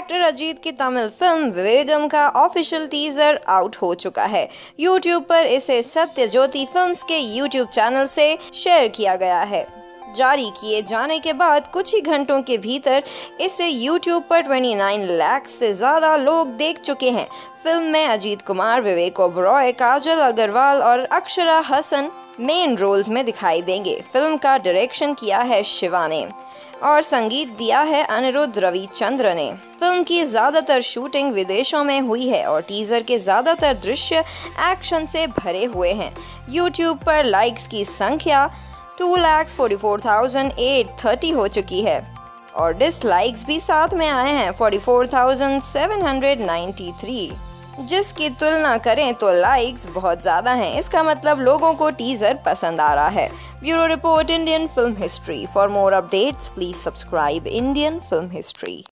Actor Ajit की Tamil film Vivegam का official teaser out हो चुका है। यूट्यूब पर इसे सत्य ज्योति फिल्म्स के यूट्यूब चैनल से शेयर किया गया है। जारी किए जाने के बाद कुछ ही घंटों के भीतर इसे यूट्यूब पर 29 लाख से ज़्यादा लोग देख चुके हैं। फिल्म में अजीत कुमार, विवेक ओबरॉय, काजल अग्रवाल और अक्षरा हसन मेन रोल्स में दिखाई देंगे। फिल्म का डायरेक्शन किया है शिवा ने और संगीत दिया है अनिरुद्ध रविचंद्र ने। फिल्म की ज़्यादातर शूटिंग विदेशों में हुई है और टीज़र के ज़्यादातर दृश्य एक्शन से भरे हुए हैं। यूट्यूब पर लाइक्स की संख्या 2,44,830 हो चुकी है और डिसलाइक्स भी साथ में आए हैं 44,793, जिसकी तुलना करें तो लाइक्स बहुत ज़्यादा हैं। इसका मतलब लोगों को टीज़र पसंद आ रहा है। Bureau report, Indian film history. For more updates please subscribe Indian film history.